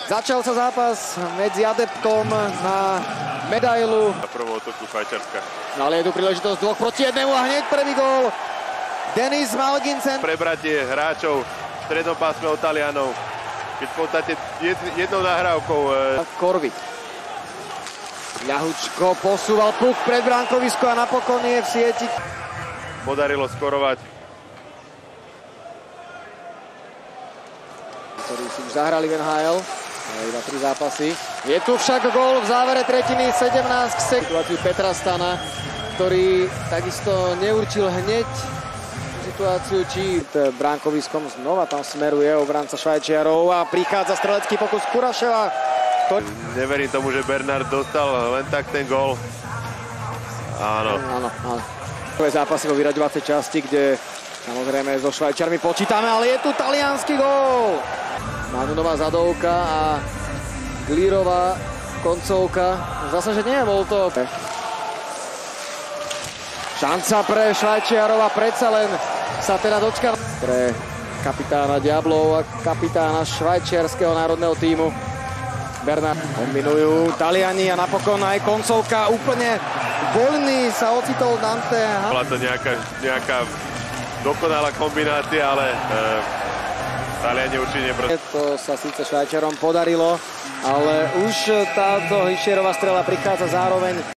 Začal sa zápas medzi adeptom na medailu. Na prvom útoku Švajčiarska. No ale je tu príležitosť 2 proti 1 a hneď prvý gól. Denis Malginsen. Prebratie hráčov v strednom pásme od Talianov. Keď v podstate jednou nahrávkou... Korvik. Ľahučko posúval puk pred bránkovisko a napokon je v sieti. Podarilo skorovať. Ktorí si už zahrali v NHL. Iba 3 zápasy. Je tu však gól v závere tretiny 17 sekúnd. Petra Stana, ktorý takisto neurčil hneď situáciu, či bránkoviskom znova tam smeruje obranca Švajčiarov a prichádza strelecký pokus Kuraševa. Neverím tomu, že Bernard dostal len tak ten gól. Áno. Áno. Prvé zápasy vo vyraďovacej časti, kde samozrejme so Švajčiarmi počítame, ale je tu taliansky gól. Manunová zadovka a Glírová koncovka. Zase, že nie, bol to... Šanca pre Švajčiarov a predsa len sa teda dočka pre kapitána Diablov a kapitána švajčiarskeho národného tímu. Bernard. Kombinujú Taliani a napokon aj koncovka. Úplne voľný sa ocitol Dante. Bola to nejaká dokonalá kombinácia, ale Taliani určite neprosili. To sa síce Švajčiarom podarilo, ale už táto Hišierová strela prichádza zároveň